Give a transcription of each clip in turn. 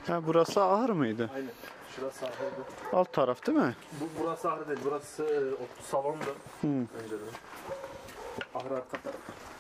Ha, burası ahır mıydı? Aynen. Şurası ahırdı. Alt taraf değil mi? Burası ahır değil. Burası salondu. Önceden. Ahır arka taraf.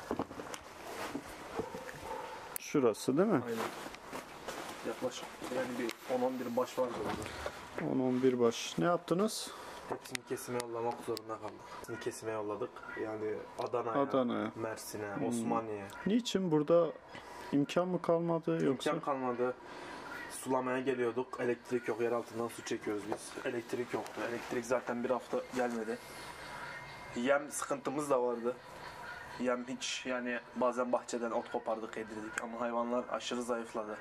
Şurası değil mi? Aynen. Yaklaşık yani bir 10-11 baş vardı burada. 10-11 baş. Ne yaptınız? Hepsini kesime yollamak zorunda kaldık. Hepsini kesime yolladık. Yani Adana'ya, Mersin'e, Osmaniye'ye. Niçin burada imkan mı kalmadı yoksa? İmkan kalmadı. Sulamaya geliyorduk. Elektrik yok. Yer altından su çekiyoruz biz. Elektrik yoktu. Elektrik zaten bir hafta gelmedi. Yem sıkıntımız da vardı. Yem hiç yani bazen bahçeden ot kopardık yedirdik ama hayvanlar aşırı zayıfladı.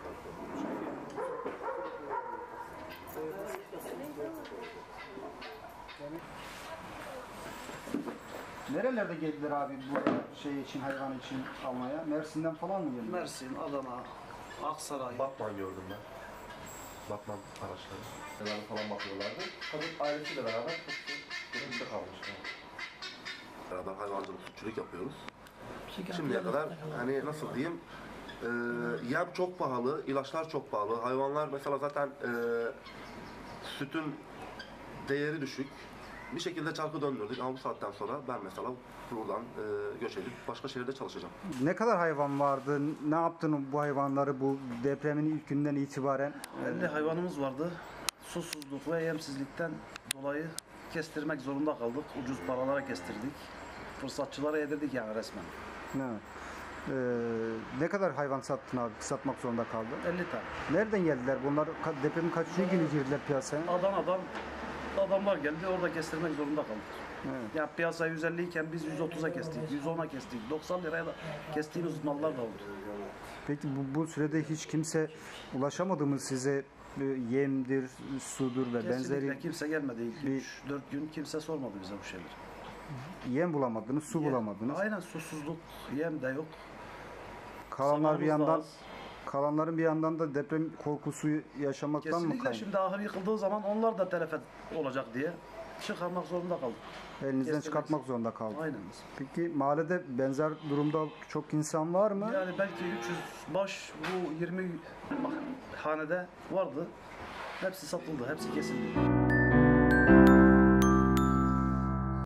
Nerelerde geldiler abi bu şey için, hayvan için almaya? Mersin'den falan mı geldiler? Mersin, Adana, Aksaray. Batman gördüm ben. Batman araçları. Neler falan bakıyorlardı. Tabii ailesiyle beraber birlikte kalmışlar. Beraber hayvancılık, sütçülük yapıyoruz. Şimdiye kadar hani nasıl diyeyim, yem çok pahalı, ilaçlar çok pahalı. Hayvanlar mesela zaten sütün değeri düşük. Bir şekilde çarkı döndürdük ama bu saatten sonra ben mesela buradan göç edip başka şehirde çalışacağım. Ne kadar hayvan vardı? Ne yaptın bu hayvanları bu depremin ilk günden itibaren? 50 hayvanımız vardı. Susuzluk ve yemsizlikten dolayı kestirmek zorunda kaldık. Ucuz paralara kestirdik. Fırsatçılara yedirdik yani resmen. Evet. Ne kadar hayvan sattın abi? Satmak zorunda kaldın. 50 tane. Nereden geldiler? Bunlar depremin kaçıncı günü girdiler piyasaya? Adana'dan adamlar geldi. Orada kestirmek zorunda kaldık. Evet. Ya piyasa 150 iken biz 130'a kestik, 110'a kestik, 90 liraya da kestiğimiz mallar da oldu. Peki bu sürede hiç kimse ulaşamadı mı size? Yemdir, sudur ve Kesinlikle benzeri kimse gelmedi. 3-4 gün kimse sormadı bize bu şeyleri. yem bulamadınız, su bulamadınız. Aynen, susuzluk, yem de yok. Kalanlar bir Samanımız da yandan az. kalanların bir yandan da deprem korkusu yaşamaktan mı Kesinlikle kaynaklı? şimdi ahır yıkıldığı zaman onlar da telef olacak diye çıkarmak zorunda kaldık. Elinizden Kestirmek. çıkartmak zorunda kaldı. Aynen. Peki mahallede benzer durumda çok insan var mı? Yani belki 300 baş bu 20 hanede vardı. Hepsi satıldı, hepsi kesildi.